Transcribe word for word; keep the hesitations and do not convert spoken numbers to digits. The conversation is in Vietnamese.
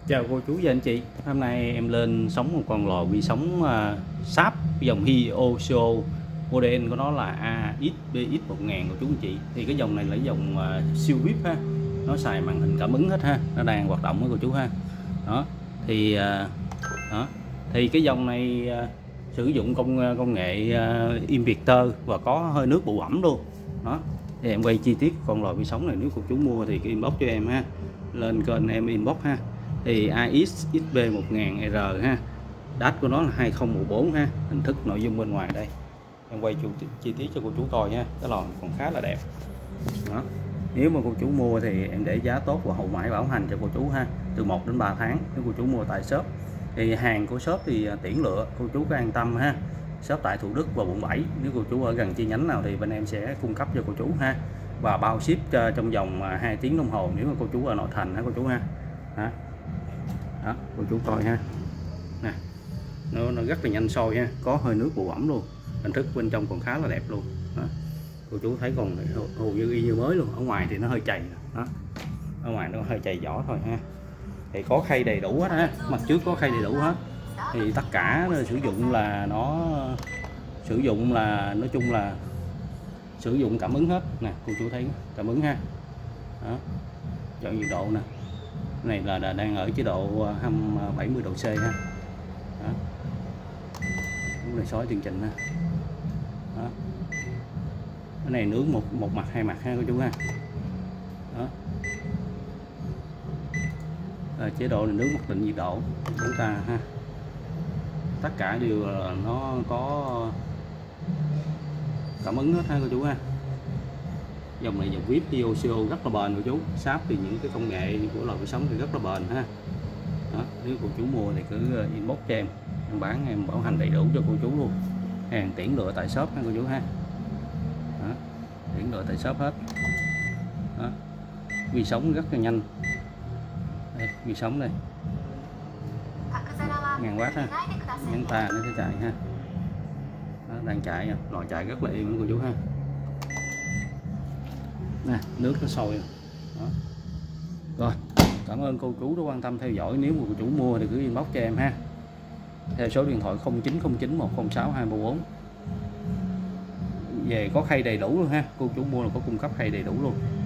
Chào cô chú và anh chị. Hôm nay em lên sóng một con lò vi sóng uh, sáp dòng Hioshio, model của nó là a ích bê ích một nghìn của chú anh chị. Thì cái dòng này là dòng uh, siêu vê i pê ha. Nó xài màn hình cảm ứng hết ha. Nó đang hoạt động với cô chú ha. Đó. Thì uh, đó. Thì cái dòng này uh, sử dụng công công nghệ uh, inverter và có hơi nước bụi bẩn luôn. Đó. Thì em quay chi tiết con lò vi sóng này, nếu cô chú mua thì inbox cho em ha. Lên kênh em inbox ha. Thì a ích bê một nghìn R ha, dash của nó là hai không một bốn ha. Hình thức nội dung bên ngoài đây em quay chu, chi tiết cho cô chú coi nha. Cái lò còn khá là đẹp. Đó. Nếu mà cô chú mua thì em để giá tốt và hậu mãi bảo hành cho cô chú ha, từ một đến ba tháng nếu cô chú mua tại shop. Thì hàng của shop thì tiễn lựa, cô chú có an tâm ha. Shop tại Thủ Đức và quận bảy, nếu cô chú ở gần chi nhánh nào thì bên em sẽ cung cấp cho cô chú ha, và bao ship trong vòng hai tiếng đồng hồ nếu mà cô chú ở nội thành ha cô chú ha. Đó. Đó, cô chú coi ha, nè, nó, nó rất là nhanh sôi ha, có hơi nước bụi bẩn luôn, hình thức bên trong còn khá là đẹp luôn. Đó. Cô chú thấy còn hầu như y như mới luôn. Ở ngoài thì nó hơi chày, đó, ở ngoài nó hơi chày vỏ thôi ha. Thì có khay đầy đủ hết ha, mặt trước có khay đầy đủ hết. Thì tất cả sử dụng là nó sử dụng là nói chung là sử dụng cảm ứng hết nè, cô chú thấy cảm ứng ha. Đó, chọn nhiệt độ nè, này là, là đang ở chế độ bảy mươi độ C ha. Đó. Lúc này sói chương trình ha. Đó. Cái này nướng một một mặt hai mặt ha cô chú ha. Đó. À, chế độ là nướng mặc định nhiệt độ chúng ta ha. Tất cả đều là nó có cảm ứng hết ha cô chú ha. Dòng này dòng vê i pê Hioshio rất là bền cô chú. Sáp thì những cái công nghệ của lò vi sóng thì rất là bền ha. Đó, nếu cô chú mua thì cứ inbox cho em, em bán em bảo hành đầy đủ cho cô chú luôn. Hàng tiễn lựa tại shop ha cô chú ha. Đó, tiễn lựa tại shop hết. Đó, vi sóng rất là nhanh. Đây, vi sóng đây ngàn watt ha, nhấn ta nó sẽ chạy ha. Đó, đang chạy, lò chạy rất là êm cô chú ha. Nè, nước nó sôi rồi. Đó. Rồi, cảm ơn cô chú đã quan tâm theo dõi. Nếu mà cô chú mua thì cứ inbox cho em ha, theo số điện thoại không chín không chín một không sáu hai ba bốn. Về có khay đầy đủ luôn ha, cô chú mua là có cung cấp khay đầy đủ luôn.